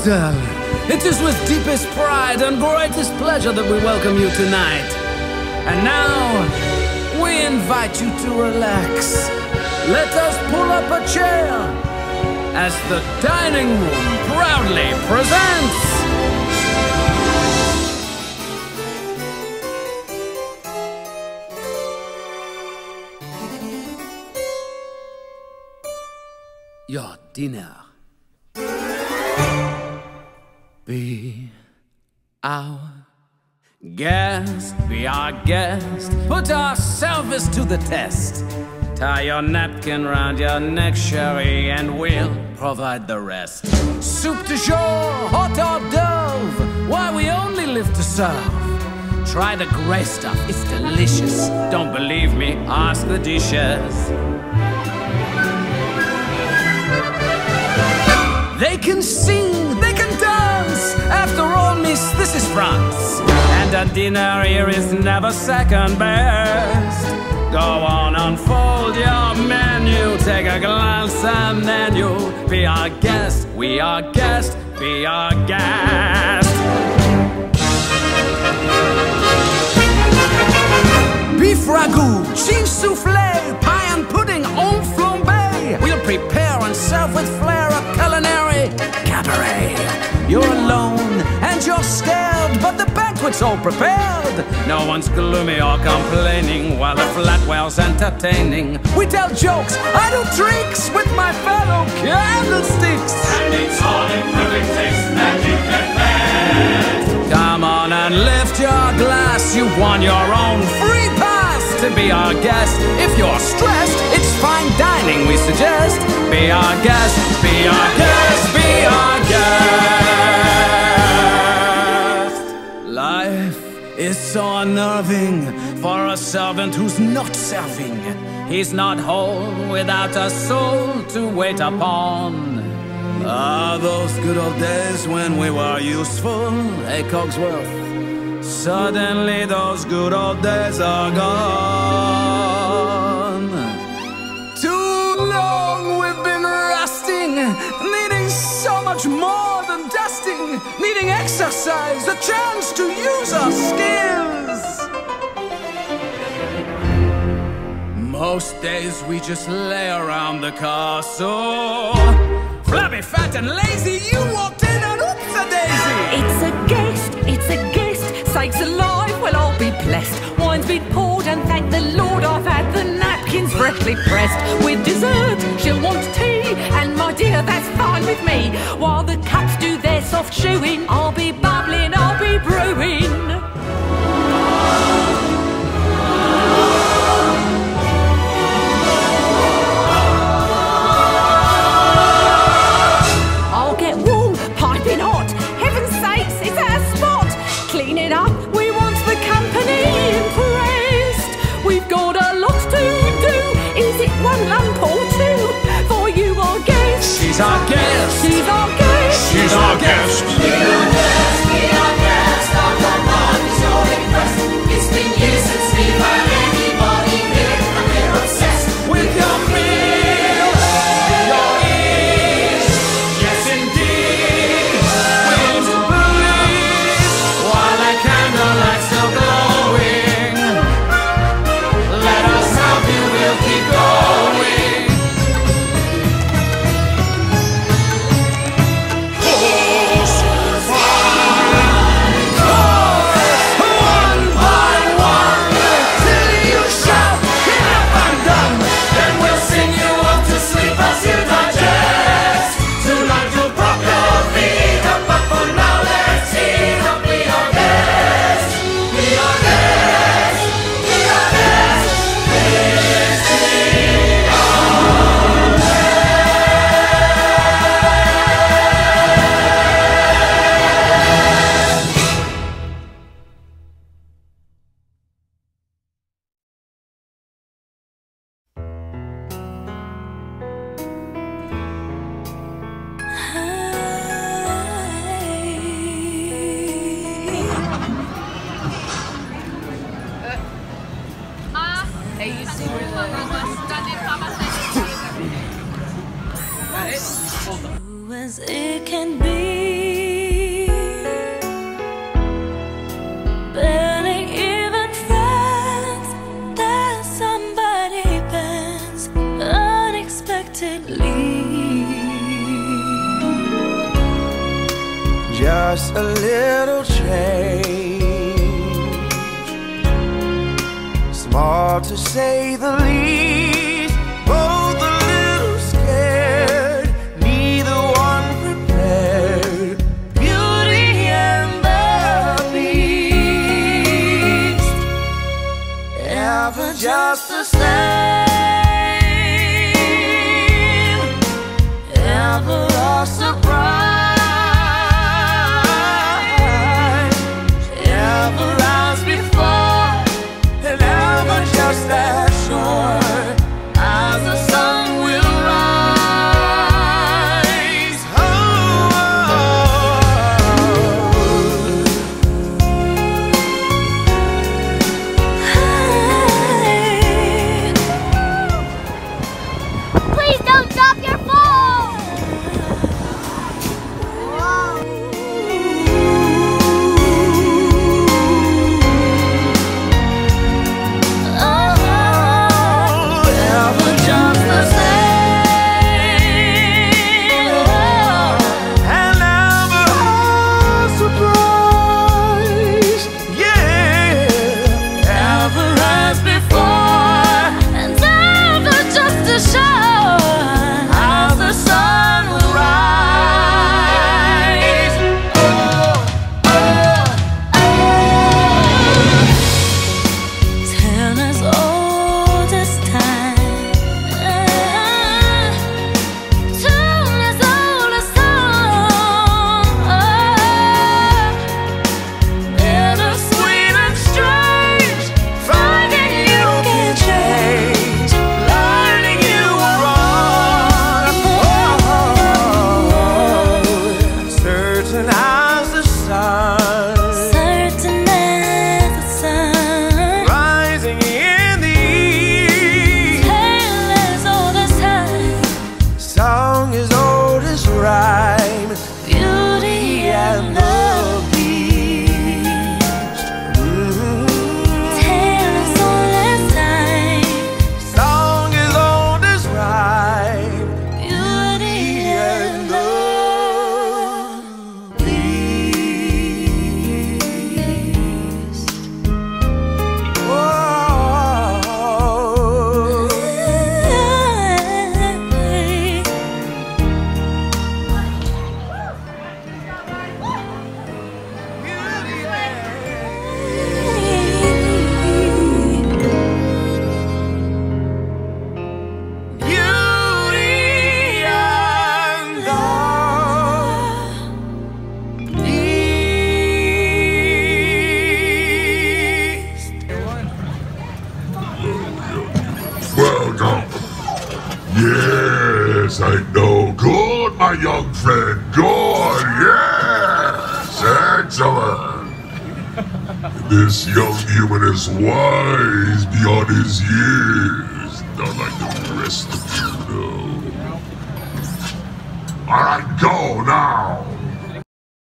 Mademoiselle, it is with deepest pride and greatest pleasure that we welcome you tonight. And now, we invite you to relax. Let us pull up a chair as the dining room proudly presents your dinner. Be our guest, be our guest. Put our service to the test. Tie your napkin round your neck, sherry, and we'll provide the rest. Soup du jour, hot hors d'oeuvre, why we only live to serve. Try the gray stuff, it's delicious. Don't believe me, ask the dishes. They can sing, they can dance. After all, miss, this is France. And a dinner here is never second best. Go on, unfold your menu. Take a glance and then you'll be our guest. We are guest, be our guest. Beef ragout, cheese soufflé, pie and pudding, en flambé. We'll prepare and serve with flair a culinary cabaret. You're alone and you're scared, but the banquet's all prepared. No one's gloomy or complaining while the flatware's entertaining. We tell jokes, I do tricks with my fellow candlesticks. And it's all in perfect taste, magic and bad. Come on and lift your glass. You've won your own free pass to be our guest. If you're stressed, it's fine dining we suggest. Be our guest, be our guest, be our guest. Life is so unnerving for a servant who's not serving. He's not whole without a soul to wait upon. Ah, those good old days when we were useful, hey Cogsworth. Suddenly those good old days are gone. Too long we've been rusting, needing so much more than dusting, needing exercise, a chance to use our skills. Most days we just lay around the castle. Flabby, fat and lazy, you walked in and oops-a-daisy. It's a guest, it's a guest. Sakes alive, well I'll be blessed. Wine's been poured and thank the Lord I've had the napkins freshly pressed. With dessert, she'll want tea, and my dear, that's fine with me. While the cups do their soft chewing, I'll be bubbling, I'll be brewing. I'll get warm, piping hot. Heaven's sakes, it's our spot. Clean it up, we want the company impressed. We've got a lot to do. Is it one lump or two? For you, our guest. She's our guest. She's our guest. She's our guest. Be our guest, be our guest. Our command is your request. It's been years since we've had anybody here, and we're obsessed With your meal, your ease, yes indeed. We want to believe while the candlelight's still glowing. Let us help you, we'll keep going. Course, fine, course, one by one, till you shout, get up and done. Then we'll sing you off to sleep as you digest. Tonight you'll prop your feet up, but for now let's eat up. Be our guest, be our guest, be our guest. Please be our As it can be. a little change, small to say the least, both a little scared, neither one prepared. Beauty and the Beast, ever just the same, ever a surprise, ever as before, and ever just as sure as the sun will rise. Oh, Please don't drop your phone! Yes, I know. Good, my young friend. Good, yes. Excellent. This young human is wise beyond his years. Not like the rest of you, know. All right, go now.